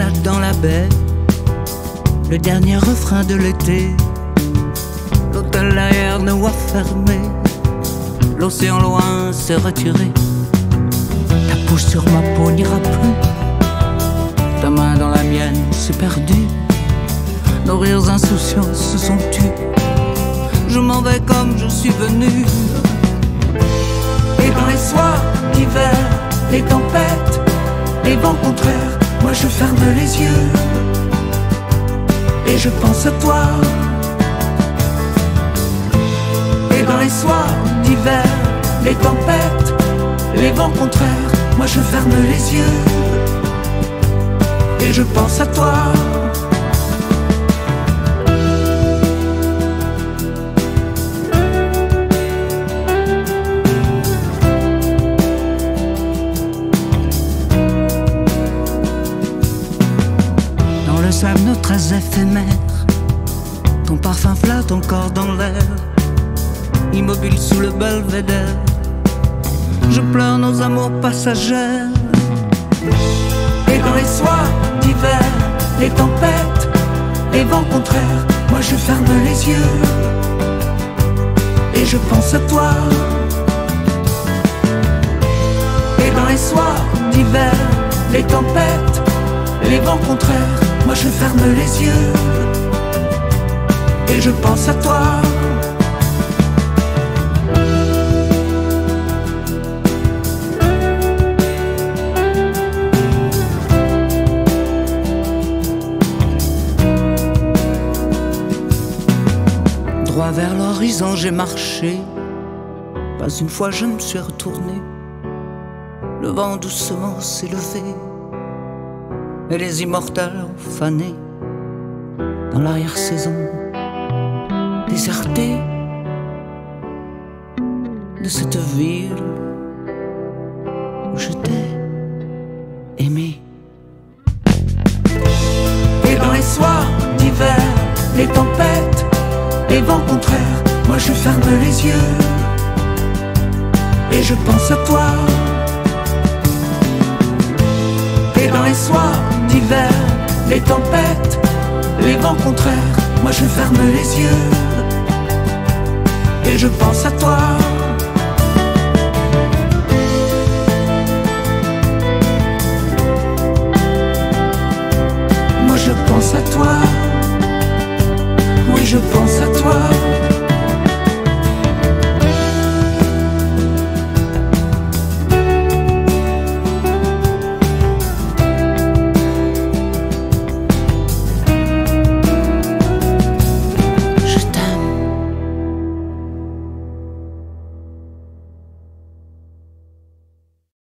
balade dans la baie, le dernier refrain de l'été. L'hôtel Laerne a fermé, l'océan loin s'est retiré. Ta bouche sur ma peau n'ira plus, ta main dans la mienne s'est perdue. Nos rires insouciants se sont tus. Je m'en vais comme je suis venu. Et dans les soirs d'hiver, les tempêtes, les vents contraires, moi je ferme les yeux et je pense à toi. Et dans les soirs d'hiver, les tempêtes, les vents contraires, moi je ferme les yeux et je pense à toi. Nos traces éphémères, ton parfum flotte encore dans l'air, immobile sous le belvédère. Je pleure nos amours passagères. Et dans les soirs d'hiver, les tempêtes, les vents contraires, moi je ferme les yeux et je pense à toi. Et dans les soirs d'hiver, les tempêtes, les vents contraires, moi je ferme les yeux et je pense à toi. Droit vers l'horizon j'ai marché, pas une fois je me suis retourné. Le vent doucement s'est levé et les immortels ont fané dans l'arrière-saison désertée de cette ville où je t'ai aimé. Et dans les soirs d'hiver, les tempêtes, les vents contraires, moi je ferme les yeux et je pense à toi. Et dans les soirs d'hiver, les tempêtes, les vents contraires, moi je ferme les yeux et je pense à toi.